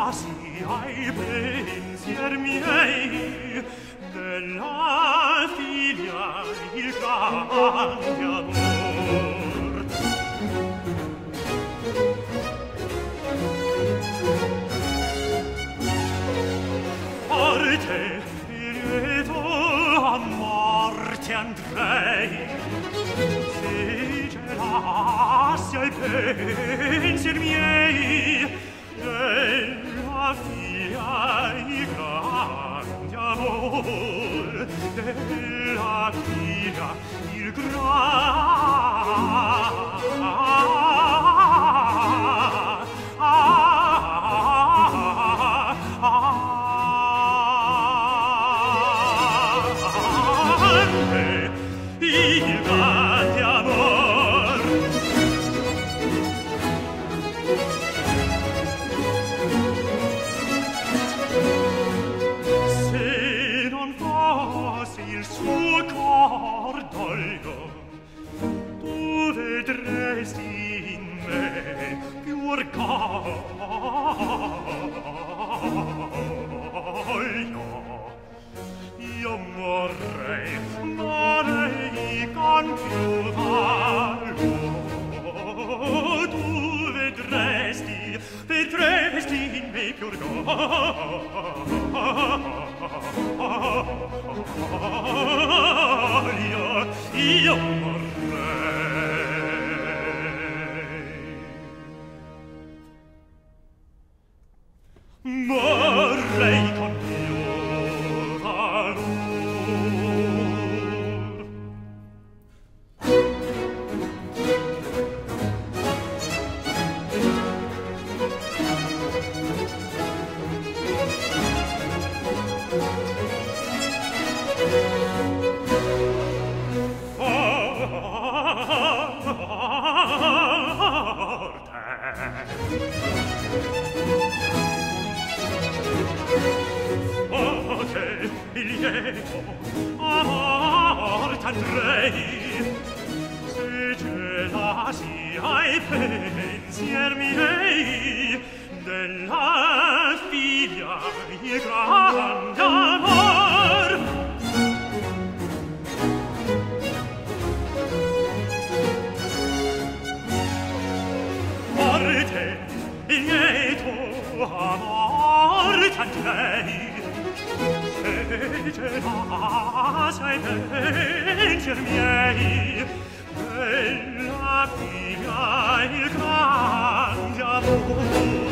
ai pensier miei della figlia il grande amor. Forte lieto a morte andrei, se gelassi ai pensier miei della figlia il grande amor, della figlia il grande amor. Se non fosse il suo cordoglio, tu vedresti in me più orgoglio. Io vorrei con più valor. Tu vedresti in me più orgoglio. Io vorrei con più valor. Forte il lieto a morte andrei, se gelassi ai pensier miei della figlia il grande amor. Forte il lieto a morte andrei, se gelassi ai pensier miei della figlia il grande amor.